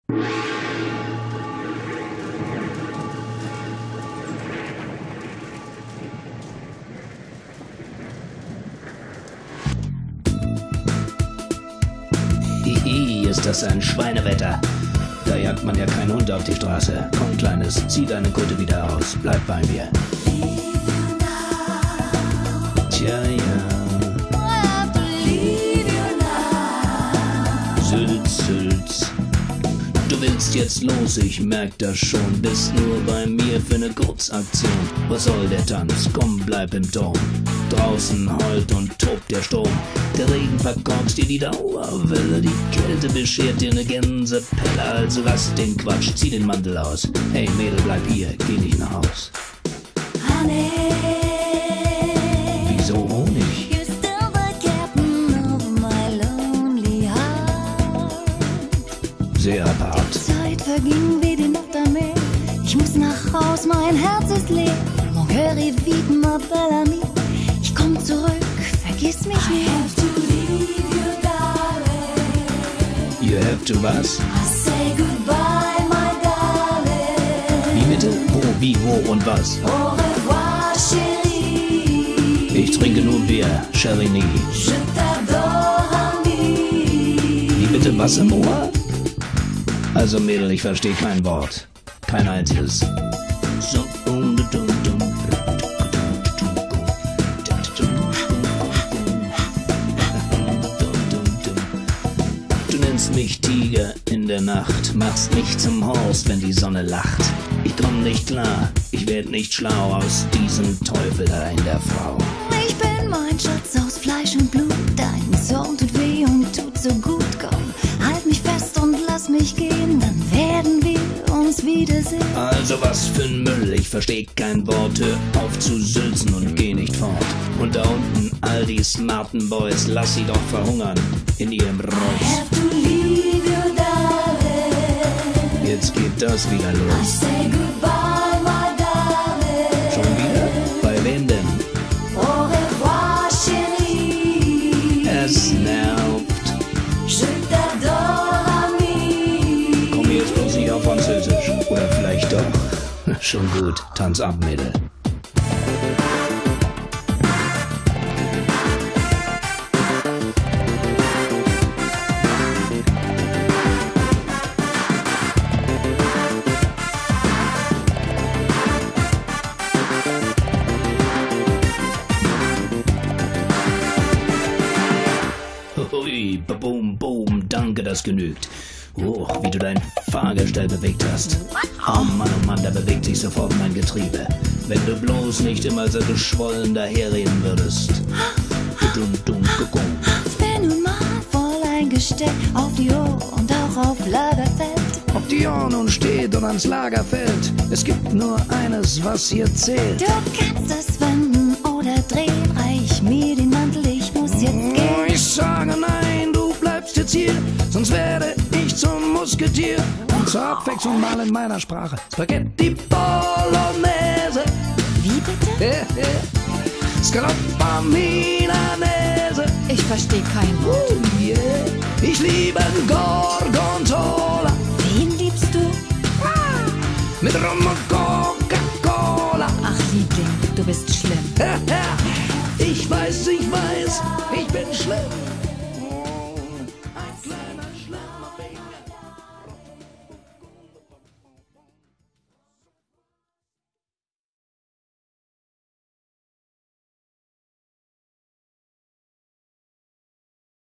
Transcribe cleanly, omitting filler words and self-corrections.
Hihi, ist das ein Schweinewetter. Da jagt man ja keinen Hund auf die Straße. Komm, Kleines, zieh deine Kutte wieder aus. Bleib bei mir. Tja, ja. Sülz, Sülz. Du willst jetzt los, ich merk das schon. Bist nur bei mir für ne Kurzaktion. Was soll der Tanz? Komm, bleib im Turm. Draußen heult und tobt der Sturm. Der Regen verkorkst dir die Dauerwelle. Die Kälte beschert dir ne Gänsepelle. Also lass den Quatsch, zieh den Mantel aus. Hey Mädel, bleib hier, geh nicht nach Haus. Honey, wieso Honig? you're still the captain of my lonely heart. Sehr apart. Zeit verging wie die Nacht am Meer. Ich muss nach Haus, mein Herz ist leer. Mon cœur est vide, ma belle amie. Ich komm zurück, vergiss mich nicht. I have to leave you, darling. You have to was? I say goodbye, my darling. Wie bitte? Wo, wie, wo und was? Au revoir, Cherie. Ich trinke nur Bier, Cherie nie. Je t'adore, ami. Wie bitte, was im Ohr? Also Mädel, ich verstehe kein Wort. Kein einziges. So, du nennst mich Tiger in der Nacht, machst mich zum Horst, wenn die Sonne lacht. Ich komm nicht klar, ich werd nicht schlau aus diesem Teufel da in der Frau. Ich bin mein Schatz aus Fleisch und Blut. Dein Zorn tut weh und tut so gut. Komm, halt mich fest und lass mich gehen, dann werden wir uns wiedersehen. Also was für ein Müll, ich versteh kein Wort. Hör auf zu sülzen und geh nicht fort. Und da unten all die smarten Boys, lass sie doch verhungern in ihrem Reus. Have to leave you, darling. Jetzt geht das wieder I los. say goodbye, my darling. Schon wieder? Bei wem denn? Au revoir, Cherie. Es nervt. Je t'adore, ami. Komm jetzt bloß nicht auf Französisch. Oder vielleicht doch. Schon gut, tanz ab, Mädel. Hui, boom, boom, danke, das genügt. Oh, wie du dein Fahrgestell bewegt hast. Oh Mann, da bewegt sich sofort mein Getriebe. Wenn du bloß nicht immer so geschwollen daherreden würdest. Ich bin nun mal voll eingestellt auf die Uhr und auch auf Lagerfeld. Ob die Uhr nun steht und ans Lager fällt, es gibt nur eines, was hier zählt. Du kannst es wenden oder drehen, reich mir den Mantel, ich muss jetzt gehen. Ich sage nein, du bleibst jetzt hier, sonst werde ich zum Musketier. Und zur Abwechslung mal in meiner Sprache Spaghetti Bolognese. Wie bitte? Scaloppa Milanese. Ich verstehe kein Wort. Yeah. Ich liebe Gorgonzola Wen liebst du? mit Rum und Coca-Cola. Ach, Liebling, du bist schlimm. Ich weiß,